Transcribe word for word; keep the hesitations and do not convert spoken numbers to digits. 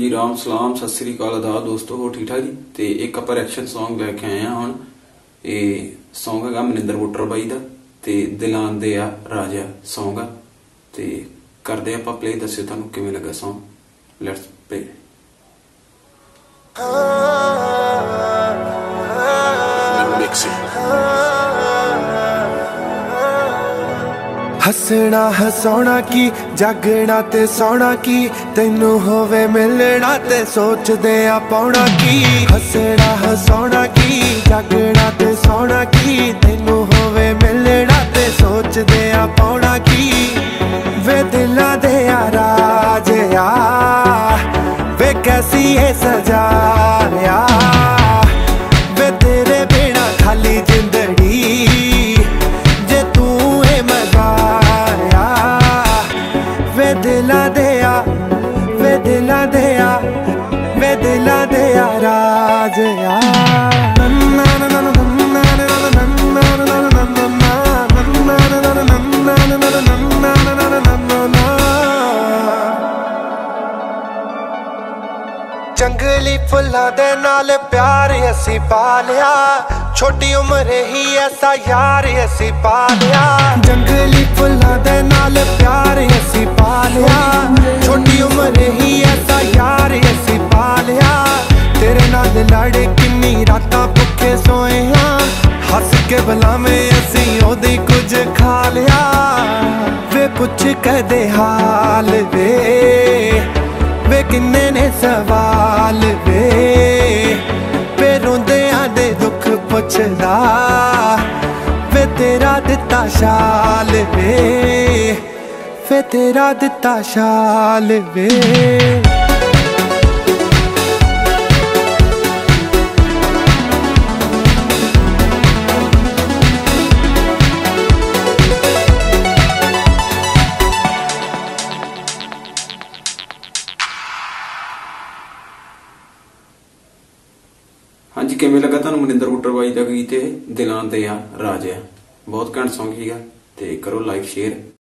जी राम सलाम सत श्री अकाल आदाब दोस्तों, हो ठीक ठाक जी। तो एक आप एक्शन सॉन्ग लैके आए हैं हुण। ये सॉन्ग है मनिंदर बुट्टर बाई का, ते दिलां दे आ राजा सॉन्ग आ। ते करदे आपां प्ले, दस्सिओ तुहानूं किवें लगा सॉन्ग। Let's play. हसना हसाउणा की जागना ते सौना की, तैनू होवे मिलना ते सोचदे आ पाउणा की। हसना हसाउणा की जागना ते सौना की, तैनू होवे मिलना ते सोचदे आ पाउणा की। वे दिलां दे आ राजिया वे कैसी है सजा या, वे तेरे बिना खाली जिंदड़ी जे तू है मजा। वे दिला दे आ वे दिला दे आ वे दिला दे आ राजिया। जंगली फुल्लां दे नाल प्यार असी पालिया, छोटी उम्र ही ऐसा यार असी पालिया। जंगली फुल्लां दे नाल प्यार असी पालिया, छोटी उम्र ही ऐसा यार असी पालिया। तेरे नाल लड़ किन्नी रातां भुखे सोए हां, हस के बुलावे असी ओदी कुछ खा लिया। वे पुछ कदे हाल वे वे किन्ने ने सवाल वे वे रोंदियां दे दुख पुछदा वे तेरा दिता शाल वे वे तेरा दिता शाल वे। हाँ जी, किवें लगा तुहानूं मनिंदर बुट्टर बाई का गीत दिलां दे आ राजा? बहुत घैंट सॉन्ग सीगा। ते करो लाइक शेयर।